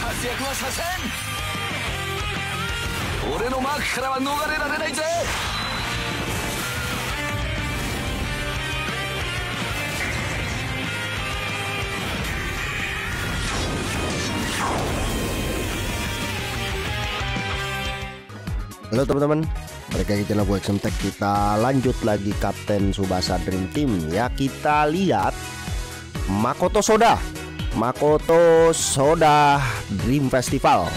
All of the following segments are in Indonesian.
活躍はさせん。俺のマークからは逃れられないぜ。 Halo teman-teman, balik lagi channel gue Xemtek. Kita lanjut lagi Kapten Tsubasa Dream Team ya. Kita lihat Makoto Soda Dream Festival.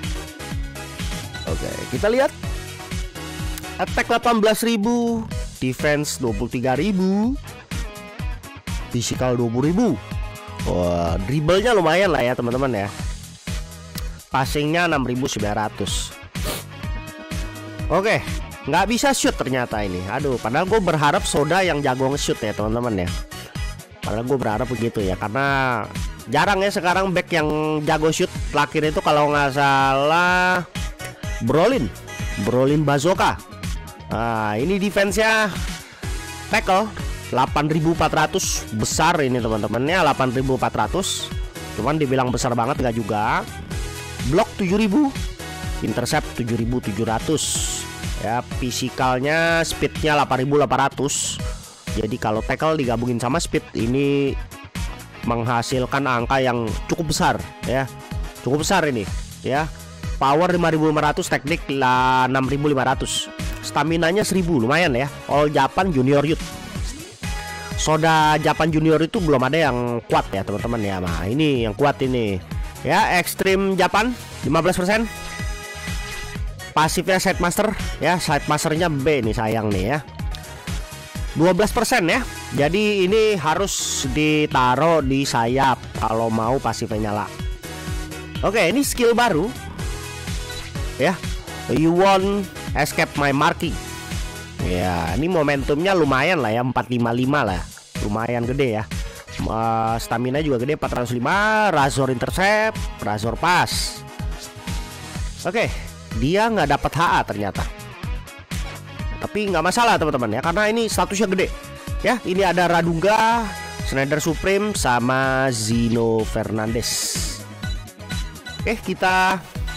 Oke, kita lihat attack 18.000, defense 23.000, physical 20.000. Wah, dribblenya lumayan lah ya teman-teman ya. Passingnya 6.900. Oke, nggak bisa shoot ternyata ini. Aduh, padahal gue berharap Soda yang jago nge-shoot ya teman-teman ya. Padahal gue berharap begitu ya, karena jarang ya sekarang back yang jago shoot. Terakhir itu kalau nggak salah Brolin Bazooka. Nah, ini defense-nya tackle 8.400, besar ini teman-temannya, 8.400. Cuman dibilang besar banget nggak juga. Block 7.000, intercept 7.700 ya, fisikalnya, speednya 8.800. Jadi kalau tackle digabungin sama speed ini menghasilkan angka yang cukup besar ya, cukup besar ini ya. Power 5.500, teknik 6.500, stamina-nya 1.000, lumayan ya. All Japan Junior Youth. Soda Japan Junior itu belum ada yang kuat ya teman-teman ya. Nah ini yang kuat ini ya. Extreme Japan 15%. Pasifnya Side Master ya, Side Masternya B nih sayang nih ya, 12% ya. Jadi ini harus ditaruh di sayap kalau mau pasifnya nyala. Oke, ini skill baru ya, you won't escape my marking ya. Ini momentumnya lumayan lah ya, 455 lah, lumayan gede ya. Stamina juga gede, 405. Razor intercept, Razor pass. Oke, dia nggak dapat HA ternyata, tapi nggak masalah teman-teman ya, karena ini statusnya gede ya. Ini ada Radunga, Schneider Supreme, sama Zino Fernandez. Oke, kita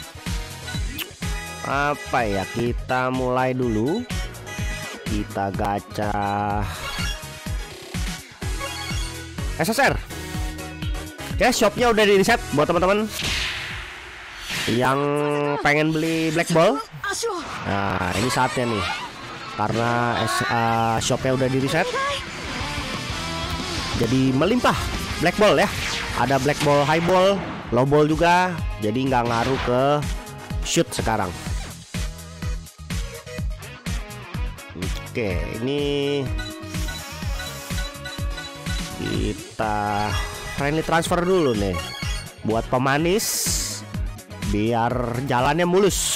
apa ya, kita mulai dulu. Kita gacha SSR. Oke, shopnya udah di reset buat teman-teman yang pengen beli Black Ball. Nah ini saatnya nih, karena shopnya udah di reset, jadi melimpah Black Ball ya. Ada Black Ball, High Ball, Low Ball juga, jadi nggak ngaruh ke shoot sekarang. Oke, ini kita friendly transfer dulu nih buat pemanis, biar jalannya mulus.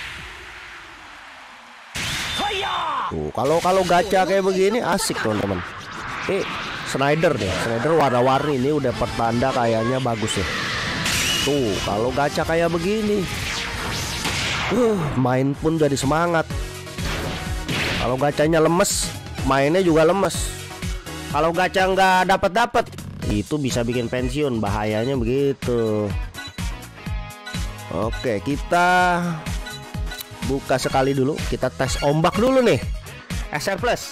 Tuh, kalau gacha kayak begini asik teman-teman. Schneider deh, Schneider warna-warni ini udah pertanda kayaknya bagus ya. Tuh, kalau gacha kayak begini, main pun jadi semangat. Kalau gacanya lemes, mainnya juga lemes. Kalau gacha nggak dapat, itu bisa bikin pensiun, bahayanya begitu. Oke, kita buka sekali dulu. Kita tes ombak dulu nih, SR Plus.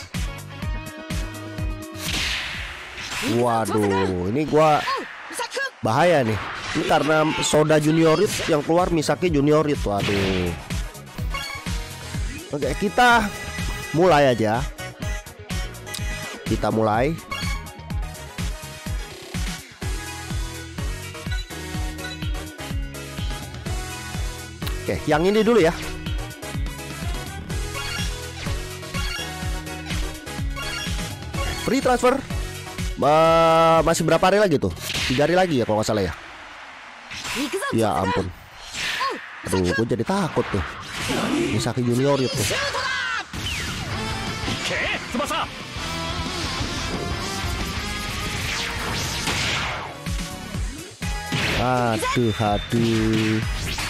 Waduh, ini gua bahaya nih. Ini karena Soda Junior Youth yang keluar, Misaki Junior Youth. Waduh. Oke, kita mulai aja. Kita mulai. Oke, yang ini dulu ya. Free transfer. Masih berapa hari lagi tuh? 3 hari lagi ya kalau nggak salah ya. Ya ampun. Aduh, gue jadi takut tuh. Misaki Junior itu. Aduh.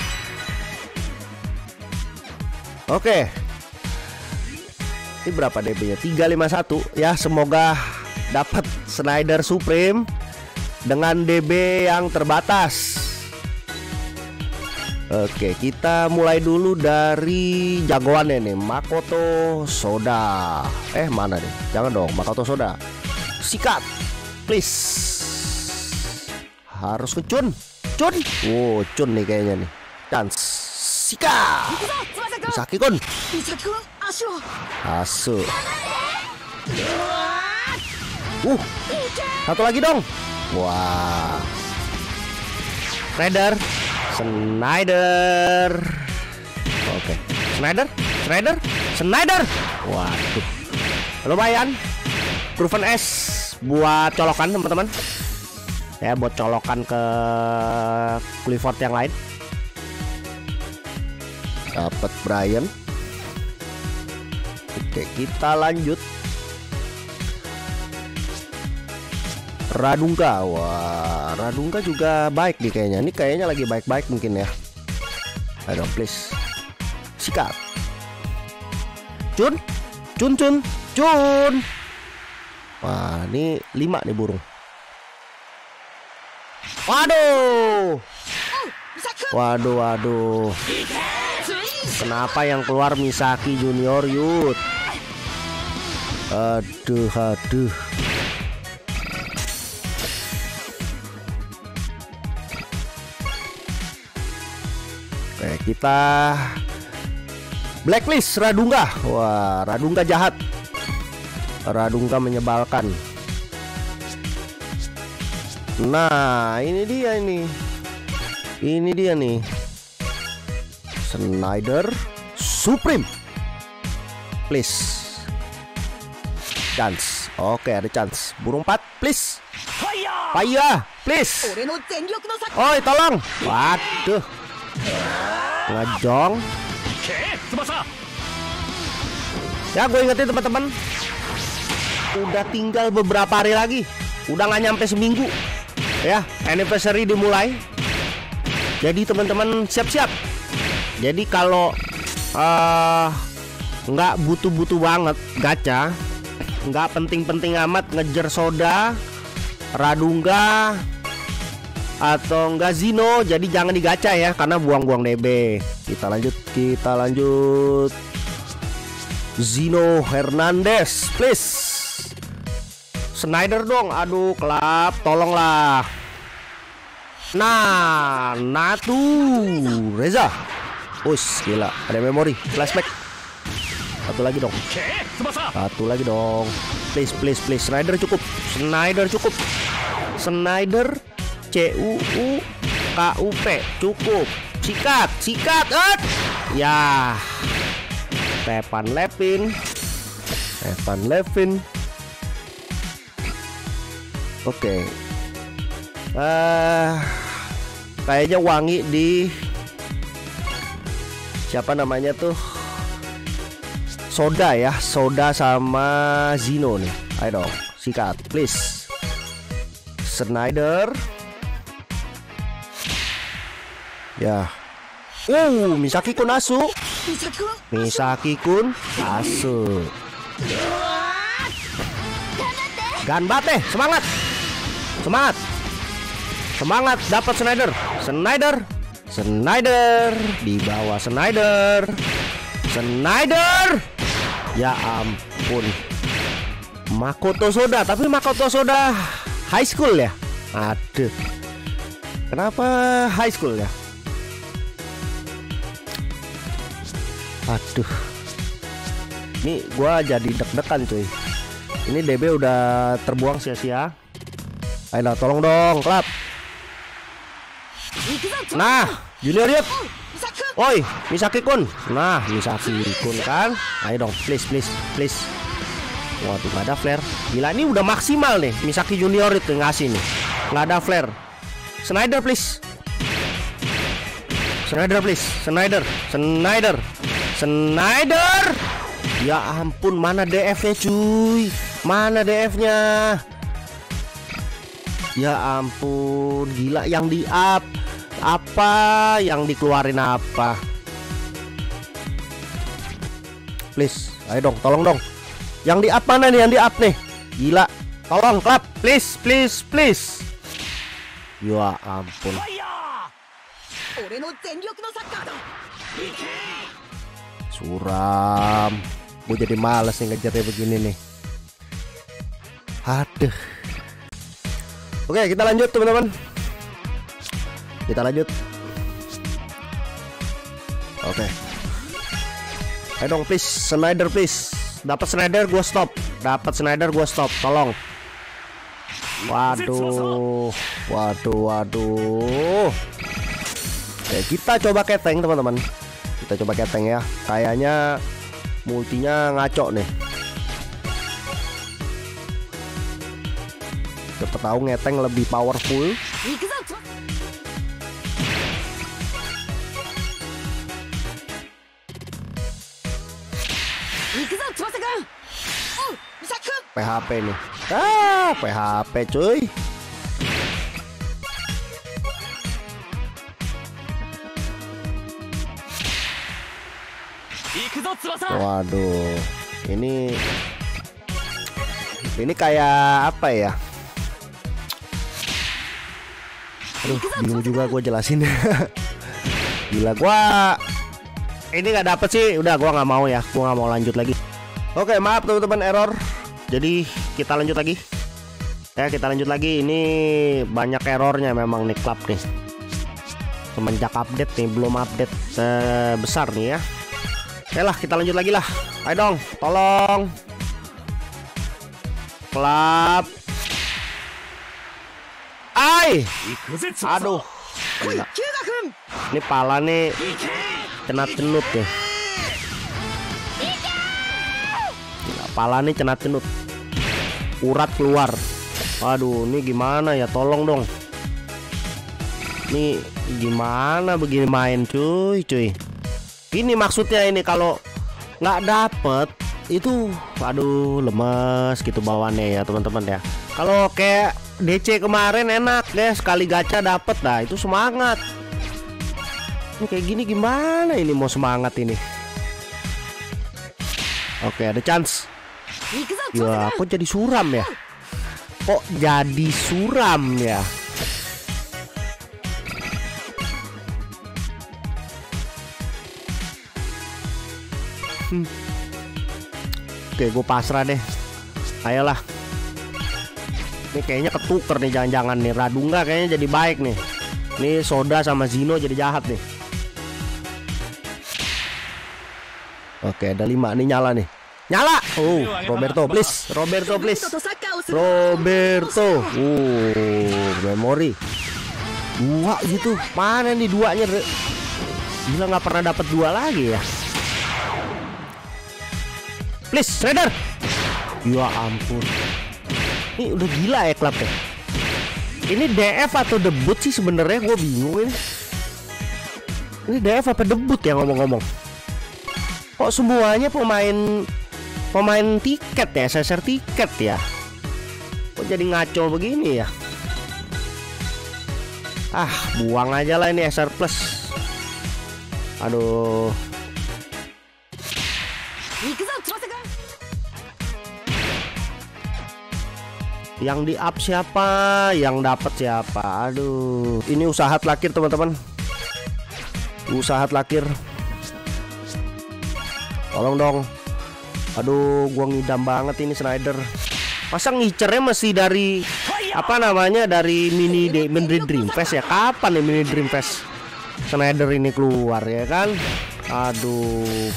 Oke. Ini berapa DB-nya? 351 ya. Semoga dapat Schneider Supreme dengan DB yang terbatas. Oke, kita mulai dulu dari jagoannya nih, Makoto Soda. Mana nih? Jangan dong, Makoto Soda. Sikat, please. Harus ke Chun. Oh, Chun nih kayaknya nih. Chance. Sikat. Misaki-kun. Asu. Satu lagi dong. Wah. Snyder. Oke. Snyder. Waduh. Lumayan. Proven S buat colokan teman-teman. Ya, buat colokan ke Clifford yang lain. Dapat Brian. Oke, kita lanjut. Radungga. Wah, Radungga juga baik nih kayaknya. Ini kayaknya lagi baik-baik mungkin ya. Ayo please. Sikat. Chun. Wah, ini 5 nih burung. Waduh. Kenapa yang keluar Misaki Junior Youth? Aduh. Oke, kita blacklist Radungga. Wah, Radungga jahat. Radungga menyebalkan. Nah, ini dia nih. Snyder Supreme. Please. Chance. Oke, ada chance. Burung 4, please. Fire, please. Oi, tolong. Waduh. Ngejong. Ya, gue ingetin teman-teman. Udah tinggal beberapa hari lagi. Udah nggak nyampe seminggu. Ya, anniversary dimulai. Jadi teman-teman siap-siap. Jadi kalau nggak butuh-butuh banget gacha, nggak penting-penting amat ngejar Soda, Radungga, atau enggak Zino, jadi jangan digacha ya, karena buang-buang DB. Kita lanjut. Zino Hernandez, please. Snyder dong, aduh kelap, tolonglah. Nah, Natu Reza. Us, gila, ada memori, flashback. Satu lagi dong. Please. Snyder cukup. Snyder CUU KUP cukup. Sikat. Ya. Stefan Levin. Oke. Kayaknya wangi di siapa namanya tuh? Soda ya, Soda sama Zino nih. Ayo dong, sikat, please. Snyder. Ya. Misaki-kun Asu. Ganbate, semangat, dapat Snyder, di bawah Snyder. Ya ampun. Makoto Soda, tapi Makoto Soda high school ya. Aduh. Kenapa high school ya? Aduh. Ini gua jadi deg-degan cuy. Ini DB udah terbuang sia-sia. Ayo tolong dong, klub. Nah, Junior Youth. Oi, Misaki-kun. Nah, Misaki-kun kan. Ayo dong, please. Waduh, gak ada flare. Gila, ini udah maksimal nih Misaki Junior itu ngasih nih. Gak ada flare. Snyder, please. Snyder. Ya ampun, mana DF-nya cuy? Mana DF-nya? Ya ampun, gila, yang di up apa, yang dikeluarin apa? Please, ayo dong, tolong dong. Yang di up mana nih? Yang di up nih. Gila, tolong klub, please. Ya ampun. Suram. Gue jadi males nih ngejarnya begini nih. Aduh. Oke, kita lanjut teman-teman. Kita lanjut. Oke. Ayo dong please, Snyder please. Dapat Snyder gua stop. Dapat Snyder gua stop. Tolong. Waduh. Oke, kita coba keteng teman-teman. Kita coba keteng ya. Kayaknya multinya ngaco nih. Siapa tahu ngeteng lebih powerful. PHP nih. PHP cuy. Waduh. Ini kayak apa ya? Aduh, bingung juga gue jelasin. Gila, gua ini nggak dapet sih. Udah, gua nggak mau ya. Gua nggak mau lanjut lagi. Oke, maaf teman-teman, error. Jadi kita lanjut lagi. Ya, kita lanjut lagi. Ini banyak errornya memang nih klub nih. Semenjak update nih, belum update besar nih ya. Oke lah, kita lanjut lagi lah. Ayo dong, tolong. Klub. Aduh. Gila. Ini pala nih cenat-cenut ya. Gila, pala nih cenat-cenut. Urat keluar. Waduh, ini gimana ya? Tolong dong. Ini gimana begini main cuy. Ini maksudnya ini kalau nggak dapet itu, aduh lemes gitu bawaannya ya teman-teman ya. Kalau kayak DC kemarin enak deh, sekali gacha dapet, dah itu semangat. Ini kayak gini gimana ini mau semangat ini? Oke, ada chance. Ya, kok jadi suram ya? Kok jadi suram ya? Oke, gue pasrah deh. Ayolah. Ini kayaknya ketuker nih, jangan-jangan nih Radunga kayaknya jadi baik nih. Ini Soda sama Zino jadi jahat nih. Oke, ada 5 nih, nyala nih. Nyala. Oh, Roberto please. Roberto please. Roberto. Memori. 2 gitu. Mana nih 2-nya? Gila, nggak pernah dapat 2 lagi ya. Please, Shredder. Ya ampun. Ini udah gila ya klub ya. Ini DF atau debut sih sebenarnya, gue bingung ini. Ini DF apa debut ya ngomong-ngomong? Kok semuanya pemain tiket ya, SSR tiket ya? Kok jadi ngaco begini ya? Ah, buang aja lah ini SR Plus. Aduh. Yang di up siapa? Yang dapat siapa? Aduh, ini usaha terakhir teman-teman. Usaha terakhir. Tolong dong. Aduh, gua ngidam banget ini Snyder. Masa ngicernya masih dari apa namanya? Dari mini Dream Fest ya? Kapan nih mini Dream Fest Snyder ini keluar ya kan? Aduh.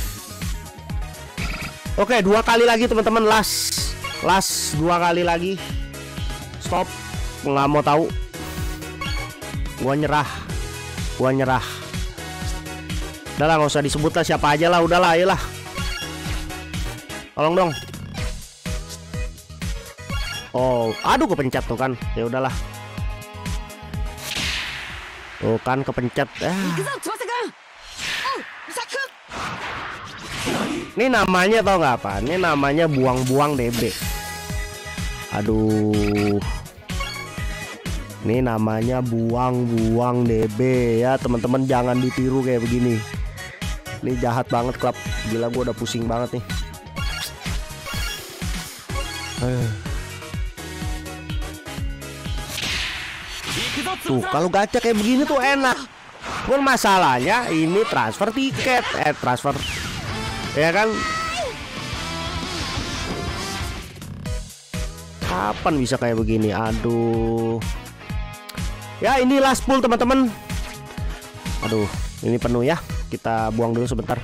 Oke, 2 kali lagi teman-teman, last 2 kali lagi. Stop, nggak mau tahu. Gua nyerah. Udahlah, nggak usah disebut lah siapa aja lah. Udahlah, ayolah. Tolong dong. Oh, aduh kepencet tuh kan. Ya udahlah. Tuh kan kepencet. Ini namanya tau nggak apa? Ini namanya buang-buang DB. Aduh. Ini namanya buang-buang DB ya teman-teman, jangan ditiru kayak begini. Ini jahat banget klub. Gila, gue udah pusing banget nih. Tuh kalau gacha kayak begini tuh enak. Pun masalahnya ini transfer tiket, transfer, ya kan? Kapan bisa kayak begini? Aduh. Ya ini last pool teman-teman. Aduh, ini penuh ya. Kita buang dulu sebentar.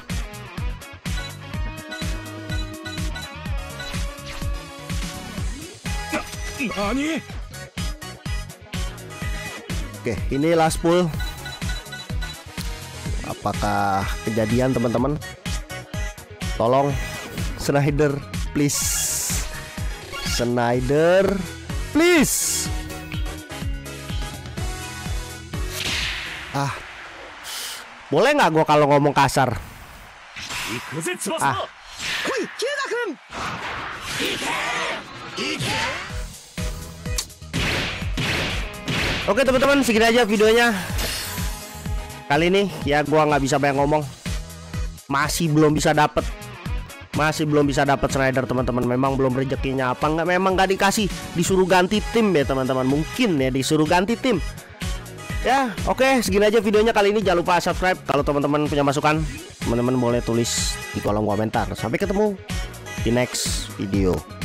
Oke, ini last pool. Apakah kejadian teman-teman? Tolong Schneider, please. Schneider, please. Boleh nggak gua kalau ngomong kasar? Oke teman-teman, segini aja videonya kali ini ya. Gua nggak bisa banyak ngomong, masih belum bisa dapet Schneider teman-teman. Memang belum rezekinya apa nggak, memang nggak dikasih, disuruh ganti tim ya teman-teman. Mungkin ya disuruh ganti tim ya. Oke, segini aja videonya kali ini. Jangan lupa subscribe. Kalau teman-teman punya masukan, teman-teman boleh tulis di kolom komentar. Sampai ketemu di next video.